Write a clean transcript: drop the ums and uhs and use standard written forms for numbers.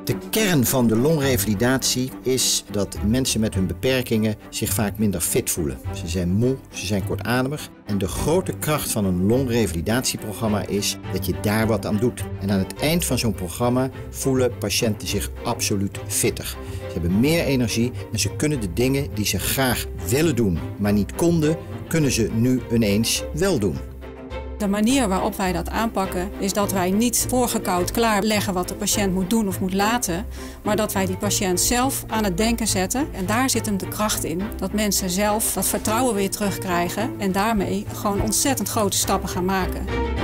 De kern van de longrevalidatie is dat mensen met hun beperkingen zich vaak minder fit voelen. Ze zijn moe, ze zijn kortademig. En de grote kracht van een longrevalidatieprogramma is dat je daar wat aan doet. En aan het eind van zo'n programma voelen patiënten zich absoluut fitter. Ze hebben meer energie en ze kunnen de dingen die ze graag willen doen, maar niet konden, kunnen ze nu ineens wel doen. De manier waarop wij dat aanpakken is dat wij niet voorgekoud klaarleggen wat de patiënt moet doen of moet laten, maar dat wij die patiënt zelf aan het denken zetten. En daar zit hem de kracht in, dat mensen zelf dat vertrouwen weer terugkrijgen en daarmee gewoon ontzettend grote stappen gaan maken.